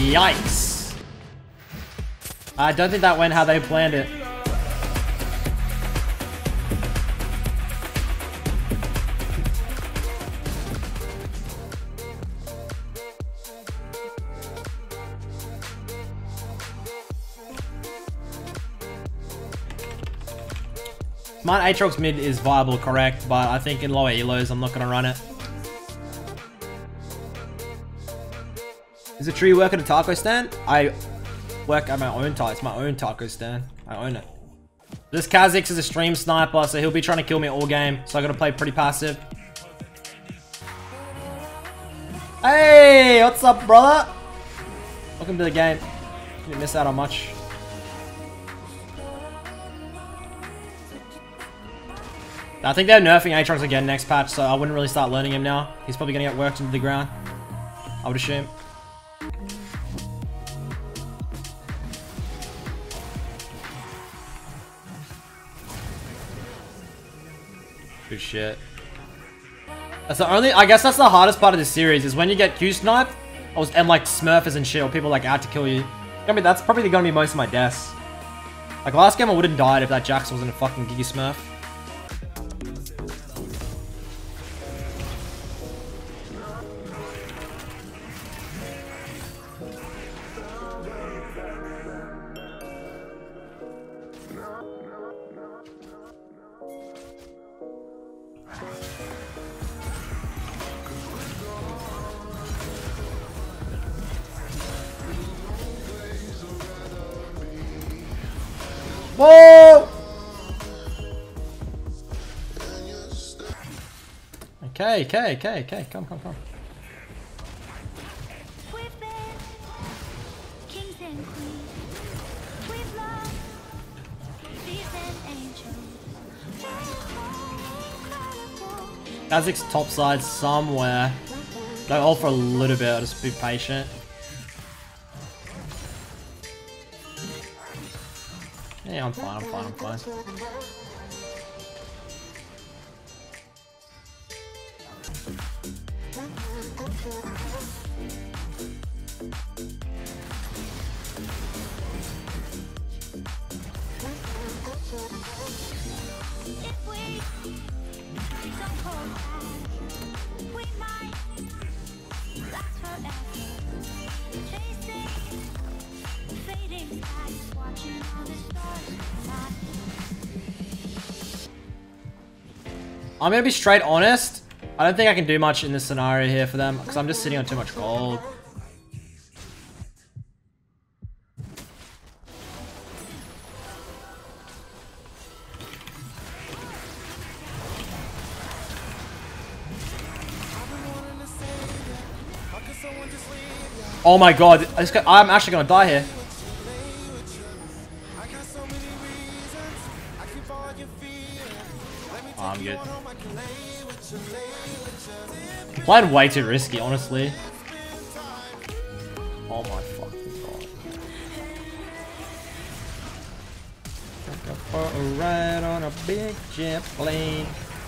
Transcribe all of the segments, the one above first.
Yikes. I don't think that went how they planned it. Mine Aatrox mid is viable, correct, but I think in lower elos I'm not gonna run it. Is it true you work at a taco stand? I work at my own taco. It's my own taco stand. I own it. This Kha'Zix is a stream sniper, so he'll be trying to kill me all game. So I gotta play pretty passive. Hey, what's up, brother? Welcome to the game. You didn't miss out on much. I think they're nerfing Aatrox again next patch, so I wouldn't really start learning him now. He's probably gonna get worked into the ground, I would assume. Good shit. That's the only, I guess that's the hardest part of this series, is when you get Q-sniped, and like Smurfers and shit, or people like out to kill you. I mean, that's probably gonna be most of my deaths. Like last game I wouldn't died if that Jax wasn't a fucking Giga Smurf. Whoa! Okay. Come. We've been kings and queens. We've loved thieves and angels. Kha'Zix top side somewhere. Don't hold for a little bit, I'll just be patient. Yeah, I'm fine. If we don't hold back, we might last forever. Chasing fading skies, watching all the stars fly. I'm gonna be straight honest. I don't think I can do much in this scenario here for them, because I'm just sitting on too much gold. Oh my god, I'm actually gonna die here. Oh, I'm good. Played way too risky, honestly. Oh my fucking god. Take a for a ride on a big jet plane.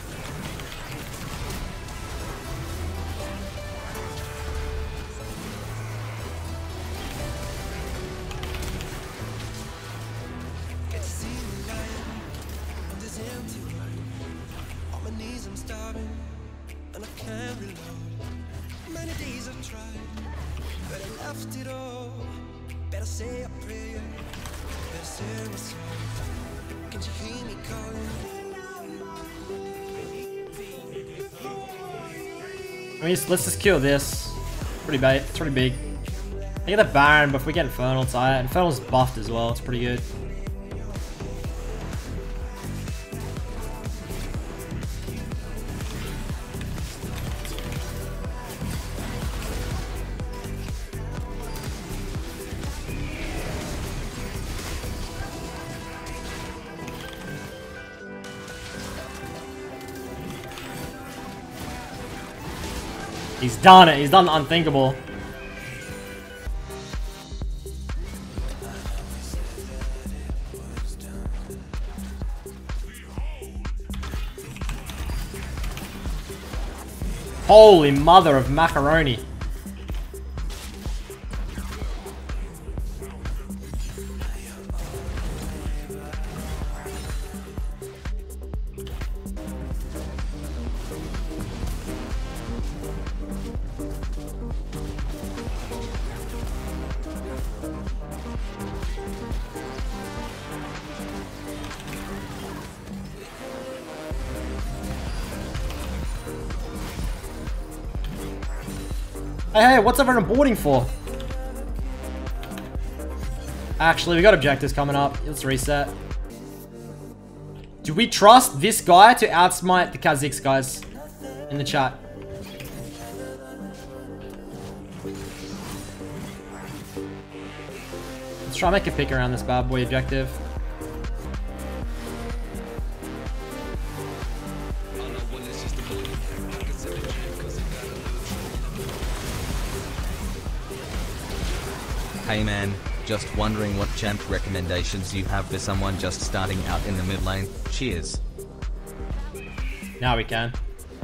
I mean, let's just kill this. Pretty big. It's pretty big. I get the Baron, but if we get Infernal, it's alright. Infernal's buffed as well. It's pretty good. He's done it. He's done the unthinkable. Holy mother of macaroni. Hey, what's everyone boarding for? Actually, we got objectives coming up. Let's reset. Do we trust this guy to outsmite the Kha'Zix guys in the chat? Let's try and make a pick around this bad boy objective. Hey man, just wondering what champ recommendations you have for someone just starting out in the mid lane. Cheers. Now we can.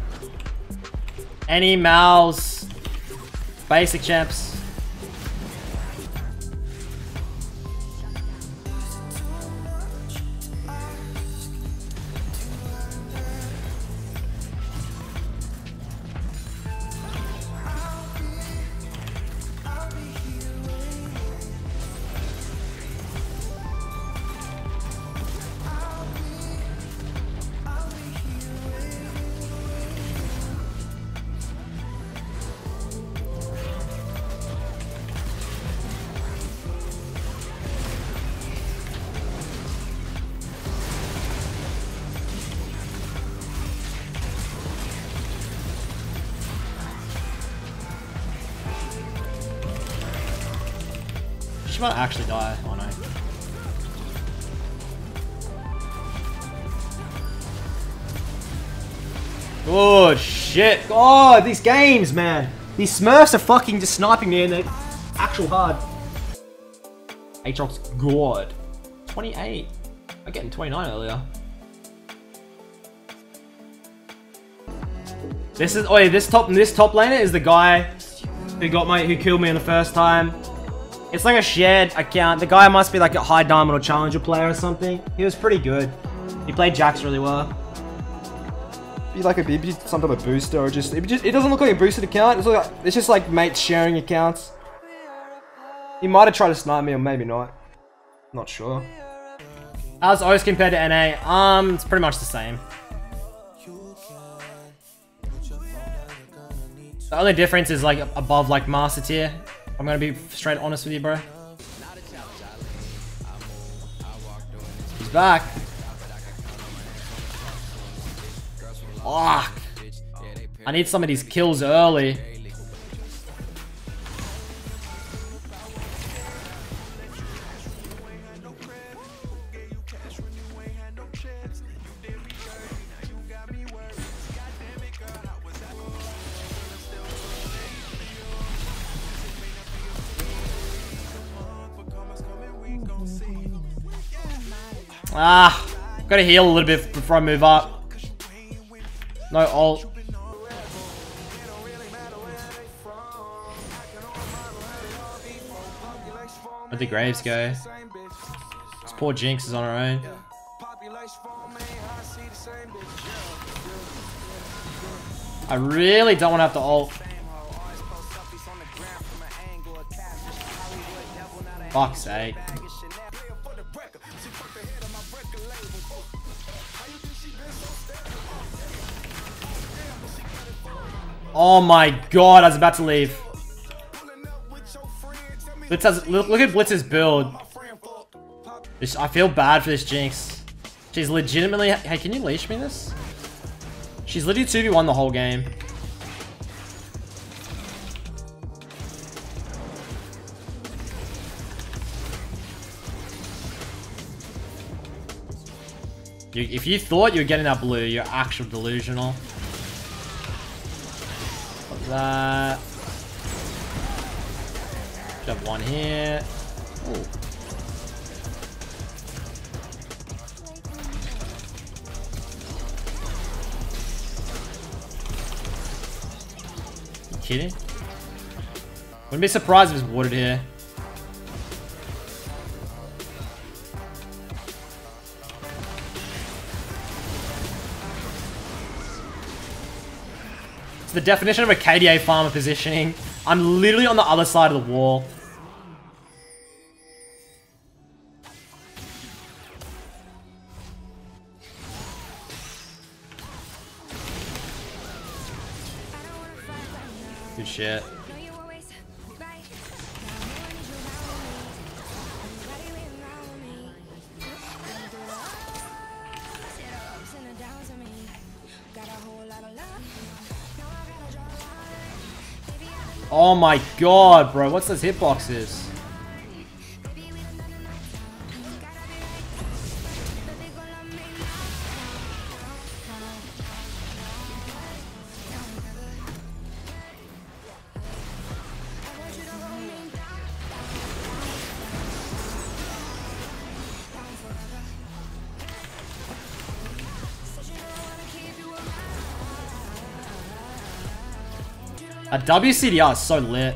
Any Mal's basic champs. She might actually die. Oh no. Good shit. Oh, these games, man. These Smurfs are fucking just sniping me and they're actual hard. Aatrox God. 28. I'm getting 29 earlier. This is this top laner is the guy who killed me in the first time. It's like a shared account. The guy must be like a high diamond or challenger player or something. He was pretty good. He played Jax really well. Be like be some type of booster or it doesn't look like a boosted account. It's just like mates sharing accounts. He might have tried to snipe me or maybe not. Not sure. How's O's compared to NA? It's pretty much the same. The only difference is like above like master tier. I'm gonna be straight honest with you, bro. He's back. Fuck. I need some of these kills early. Gotta heal a little bit before I move up. No ult. Where'd the Graves go? This poor Jinx is on her own. I really don't want to have to ult. Fuck's sake. Oh my god, I was about to leave. Blitz has, look at Blitz's build. I feel bad for this Jinx. She's legitimately... Hey, can you leash me this? She's literally 2v1 the whole game. If you thought you were getting that blue, you're actual delusional. What's that? Should have one here. Ooh. You kidding? Wouldn't be surprised if it's watered here. It's the definition of a KDA farmer positioning. I'm literally on the other side of the wall. Good shit. Oh my god, bro. What's those hitboxes? A WCDR is so lit.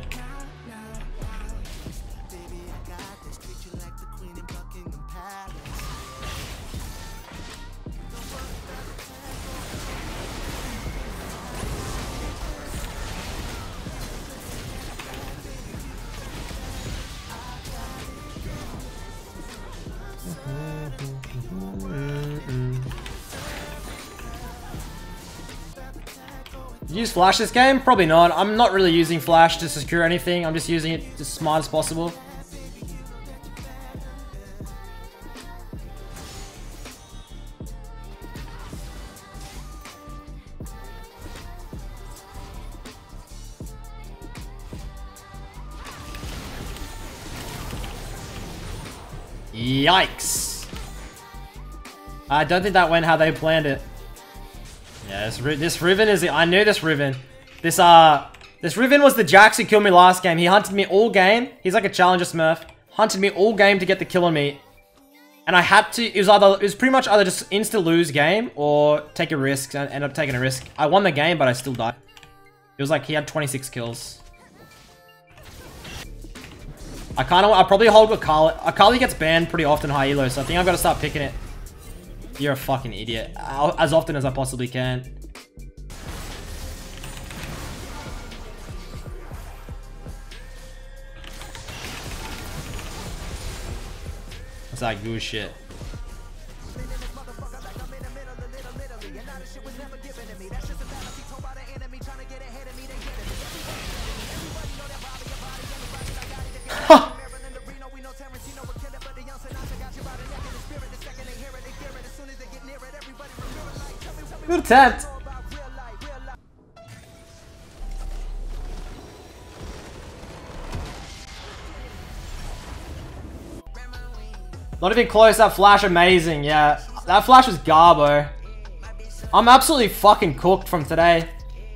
Use flash this game? Probably not. I'm not really using flash to secure anything. I'm just using it as smart as possible. Yikes. I don't think that went how they planned it. Yeah, this Riven is... I knew this Riven. This Riven was the Jax who killed me last game. He hunted me all game. He's like a challenger smurf. Hunted me all game to get the kill on me. And I had to... It was pretty much either just insta-lose game or take a risk. And end up taking a risk. I won the game, but I still died. It was like he had 26 kills. I probably hold Akali. Akali gets banned pretty often high elo, so I think I've got to start picking it. You're a fucking idiot. As often as I possibly can. That's like good shit. Good attempt. Not even close. That flash amazing. Yeah, that flash was garbo. I'm absolutely fucking cooked from today.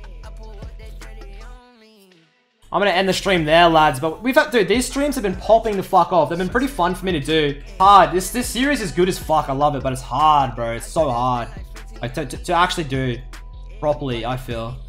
I'm gonna end the stream there, lads. But we've had, dude, these streams have been popping the fuck off. They've been pretty fun for me to do. Hard. This series is good as fuck. I love it, but it's hard, bro. It's so hard. Like to actually do properly, I feel.